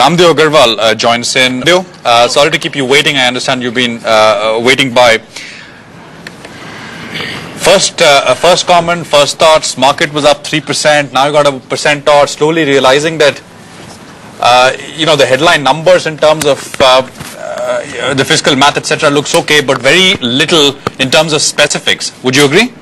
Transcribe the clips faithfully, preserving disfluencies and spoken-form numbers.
Ramdev Agarwal uh, joins in. Ramdev, uh, sorry to keep you waiting. I understand you've been uh, waiting by. First, uh, first comment, first thoughts. Market was up three percent. Now you got a percent odd. Slowly realizing that uh, you know the headline numbers in terms of uh, uh, the fiscal math, et cetera, looks okay, but very little in terms of specifics. Would you agree?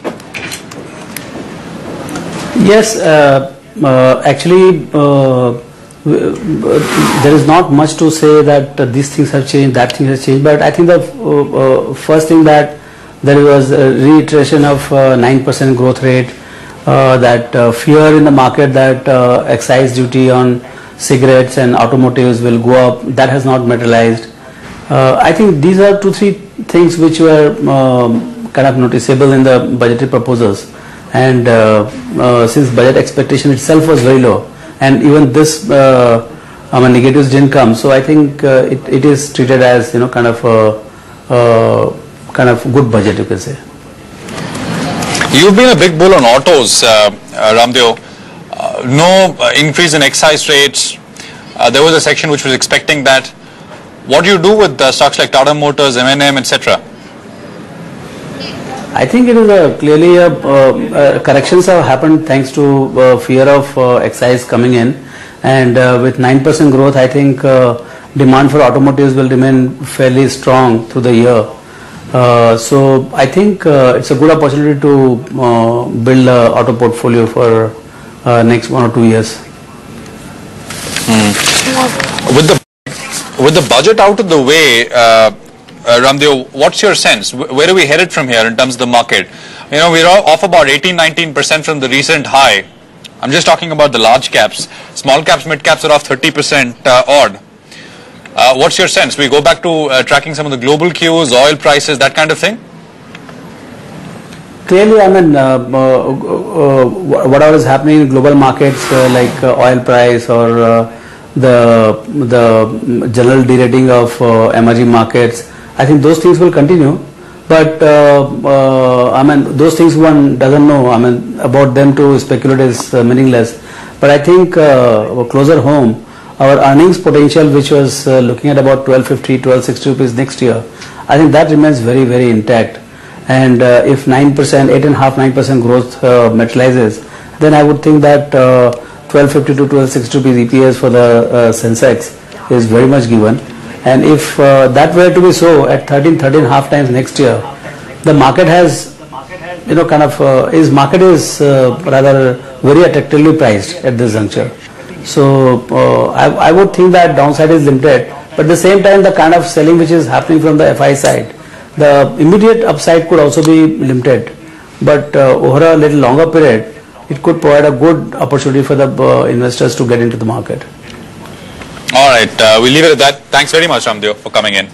Yes, uh, uh, actually. Uh, there is not much to say that uh, these things have changed, that thing has changed, but I think the uh, uh, first thing that there was a reiteration of uh, nine percent growth rate, uh, that uh, fear in the market that uh, excise duty on cigarettes and automotives will go up, that has not materialized. Uh, I think these are two, three things which were um, kind of noticeable in the budgetary proposals, and uh, uh, since budget expectation itself was very low, and even this uh, I mean, negatives didn't come, so I think uh, it, it is treated as, you know, kind of a uh, kind of good budget, you can say. You've been a big bull on autos, uh, uh, Ramdev. Uh, no uh, increase in excise rates. Uh, there was a section which was expecting that. What do you do with uh, stocks like Tata Motors, M and M, et cetera? I think it is a clearly a, uh, uh, corrections have happened thanks to uh, fear of uh, excise coming in, and uh, with nine percent growth, I think uh, demand for automotives will remain fairly strong through the year. Uh, so I think uh, it's a good opportunity to uh, build an auto portfolio for uh, next one or two years. Hmm. With the with the budget out of the way, uh, Uh, Ramdev, what's your sense? Where are we headed from here in terms of the market? You know, we're off about eighteen, nineteen percent from the recent high. I'm just talking about the large caps. Small caps, mid caps are off thirty percent uh, odd. Uh, what's your sense? We go back to uh, tracking some of the global cues, oil prices, that kind of thing? Clearly, I mean, uh, uh, uh, whatever is happening in global markets, uh, like uh, oil price or uh, the, the general derating of uh, emerging markets, I think those things will continue, but uh, uh, I mean, those things one doesn't know. I mean, about them to speculate is uh, meaningless. But I think uh, closer home, our earnings potential, which was uh, looking at about twelve fifty, twelve sixty rupees next year, I think that remains very, very intact. And uh, if nine percent, eight and a half, nine percent growth uh, materializes, then I would think that uh, twelve fifty to twelve sixty rupees E P S for the uh, Sensex is very much given. And if uh, that were to be so at thirteen, thirteen and a half times next year, the market has, you know, kind of, uh, is market is uh, rather very attractively priced at this juncture. So uh, I, I would think that downside is limited, but at the same time the kind of selling which is happening from the F I side, the immediate upside could also be limited. But uh, over a little longer period, it could provide a good opportunity for the uh, investors to get into the market. All right, uh, we'll leave it at that. Thanks very much, Ramdev, for coming in.